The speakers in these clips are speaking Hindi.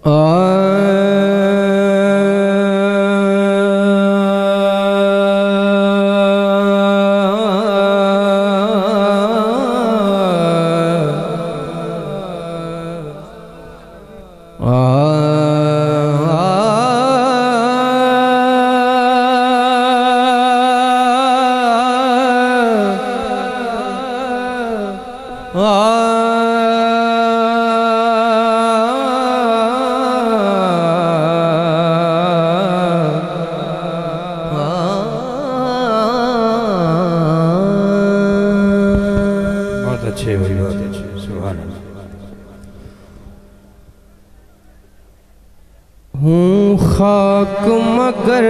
हूँ खाक मगर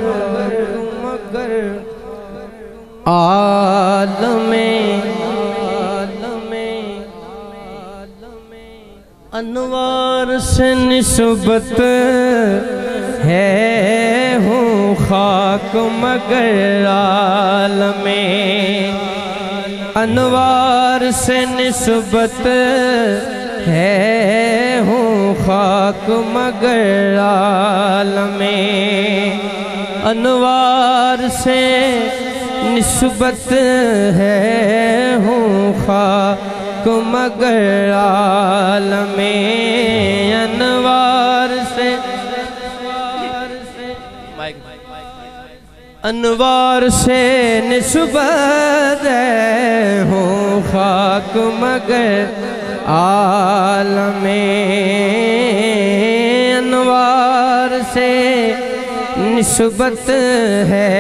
आलमे अनवार से निस्बत है। हूँ खाक मगर आलमे अनवार से निस्बत है। हूँ खाक मगर आलमे अनवार से निस्बत है। हूँ खाक मगर आलमे अनवार से अनवार से निस्बत है। हूँ खाक मगर आलमे अनवार से निस्बत है।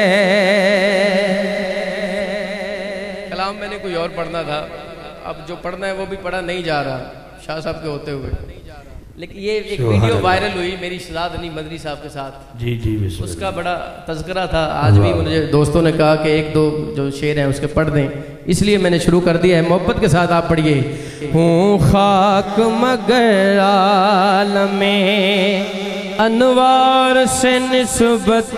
कलाम मैंने कोई और पढ़ना था, अब जो पढ़ना है वो भी पढ़ा नहीं जा रहा शाह साहब के होते हुए, लेकिन ये एक वीडियो वायरल हुई मेरी शहजाद अली मदनी साहब के साथ। जी जी उसका बड़ा तज़किरा था। आज भी मुझे दोस्तों ने कहा कि एक दो जो शेर हैं उसके पढ़ दें, इसलिए मैंने शुरू कर दिया है। मोहब्बत के साथ आप पढ़िए। हूँ खाक मगर आलमे अनवार से निस्बत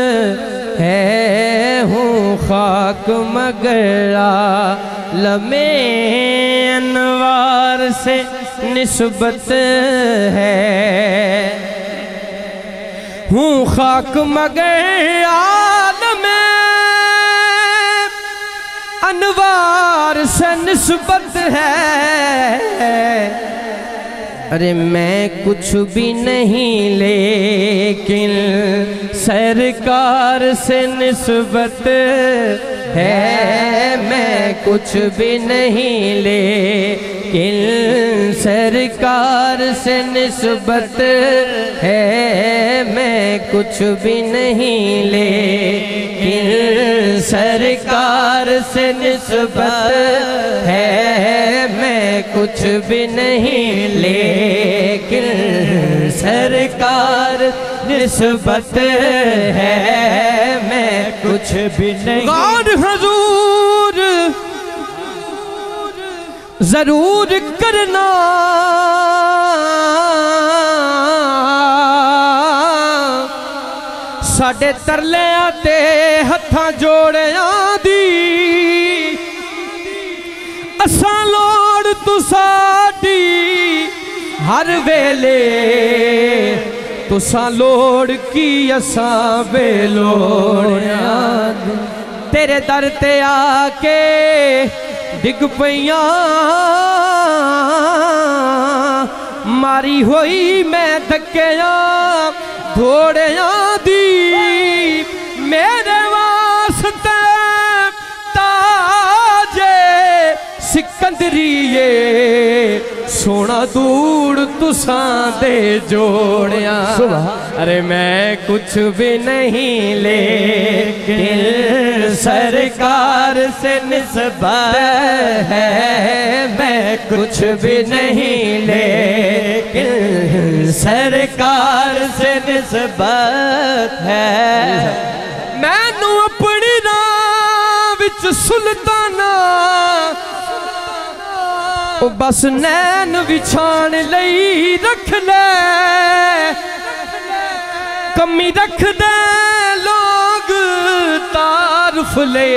है। हूँ खाक मगर आलमे अनवार से निस्बत है। हूँ खाक मगर आलमे अनवार से निस्बत है। अरे मैं कुछ भी नहीं लेकिन सरकार से निस्बत है। मैं कुछ भी नहीं लेकिन सरकार से निस्बत है। मैं कुछ भी नहीं लेकिन सरकार से निस्बत है। मैं कुछ भी नहीं लेकिन सरकार निस्बत है। मैं कुछ भी नहीं। गौर हुजूर जरूर करना साडे तरलियां ते हत्थां जोड़ियां दी। असां लोड़ तू साडी हर वेले, तुसां लोड़ की असां बेलोड़ियां दी। तेरे दर ते आके डिग पईयां मारी होई मैं थकिया घोड़ियां दी। मेरे वास्ते ताजे सिकंदरीए सोना दूड़ तुसां दे जोड़ियां। अरे मैं कुछ भी नहीं लेकिन सरकार से निस्बत है। मैं कुछ भी नहीं लेकिन सरकार से निस्बत है। मैनू अपनी राह विच सुल्ताना ओ बस नैन विछाण लई रख ले। कमी रख दे लोग तारुफ ले,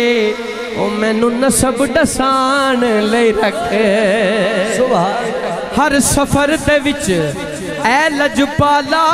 ओ मैनू नसब डसान ले रख। हर सफर दे विच ऐ लजपाला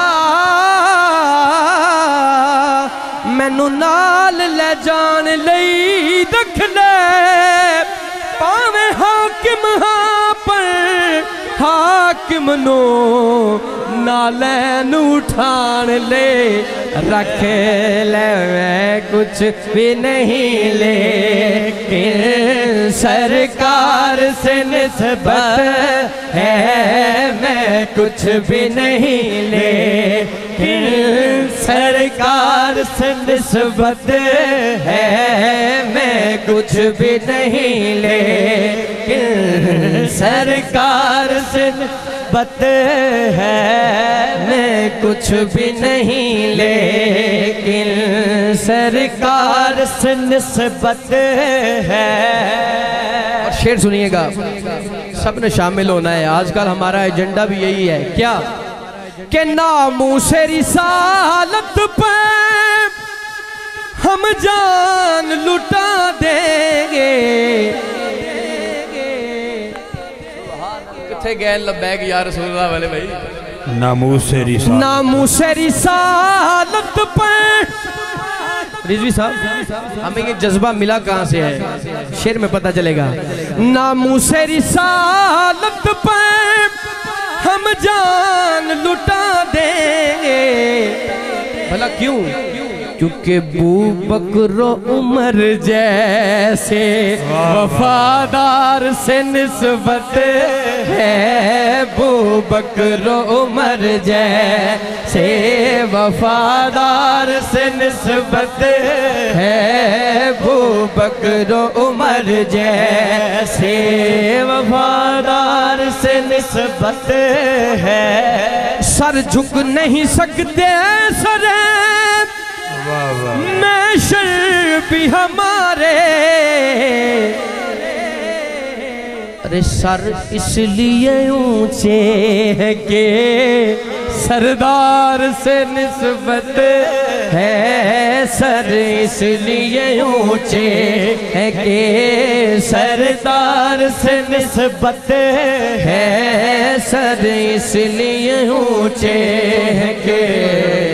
मैनू नाल ले जान लई रख ले पावे हाकिम हाँ पर हाकिम नो नालैन उठान ले रख ले मैं कुछ भी नहीं ले सरकार से निस्बत है मैं कुछ भी नहीं ले सरकार से निस्बत है मैं कुछ भी नहीं ले सरकार से निस्बत है मैं कुछ भी नहीं लेकिन सरकार से निस्बत है। और शेर सुनिएगा, सब ने शामिल होना है। आजकल हमारा एजेंडा भी यही है क्या कि नामूसे रिसालत पे हम जान लुटा देंगे। किथे गए लबैक या रसूलुल्लाह वाले भाई। नामूसे रिसालत पे रिजवी साहब हमें ये जज्बा मिला कहाँ से है, शेर में पता चलेगा। नामूसे रिसालत पे हम जान लुटा देंगे। भला क्यों? क्योंकि बू बकर उमर जैसे वफादार से निस्बत है। बू बकर उमर जैसे वफादार से निस्बत है। बू बकर उमर जैसे वफादार से निस्बत है। सर झुक नहीं सकते सर मैं शर भी हमारे। अरे सर इसलिए ऊंचे है कि सरदार से निस्बत है। सर इसलिए ऊंचे है कि सरदार से निस्बत है। सर इसलिए ऊंचे है कि